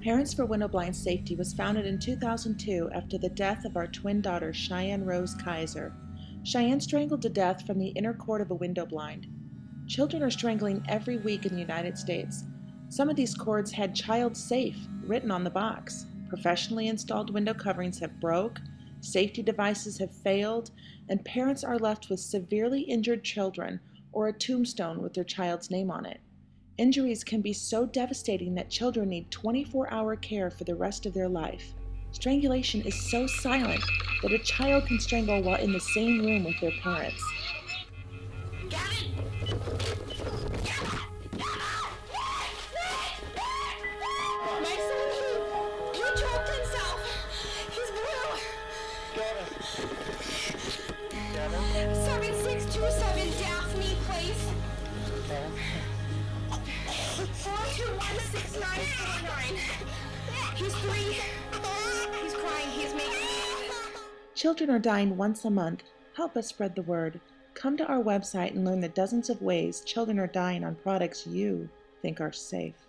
Parents for Window Blind Safety was founded in 2002 after the death of our twin daughter, Cheyenne Rose Kaiser. Cheyenne strangled to death from the inner cord of a window blind. Children are strangling every week in the United States. Some of these cords had "Child Safe" written on the box. Professionally installed window coverings have broke, safety devices have failed, and parents are left with severely injured children or a tombstone with their child's name on it. Injuries can be so devastating that children need 24-hour care for the rest of their life. Strangulation is so silent that a child can strangle while in the same room with their parents. Gavin! My son, he choked himself. He's blue. Gavin? 7627 Daphne Place. 4216949. He's 3. He's crying. He's making. Children are dying once a month. Help us spread the word. Come to our website and learn the dozens of ways children are dying on products you think are safe.